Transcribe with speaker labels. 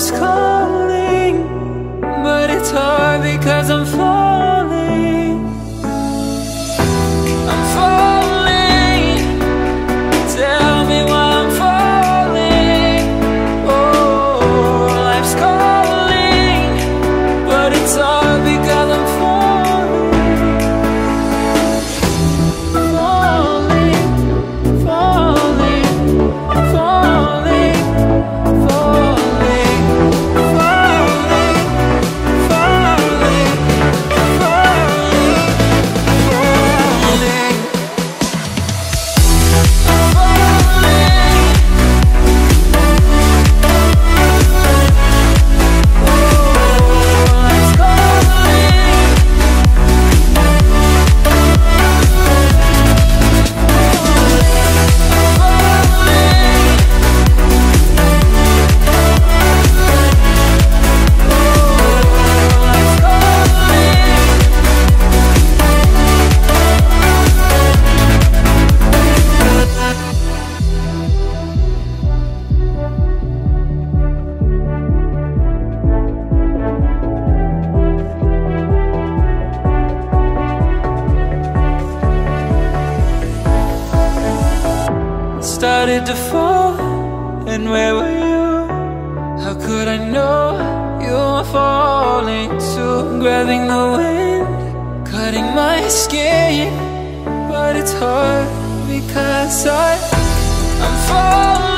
Speaker 1: life's calling, but it's hard because I'm falling. I'm falling. Tell me why I'm falling. Oh, life's calling, but it's hard because I'm falling. Falling, falling, falling, falling, falling, falling, falling, started to fall, and where were you? How could I know you were falling too? Grabbing the wind, cutting my skin, but it's hard because I'm falling.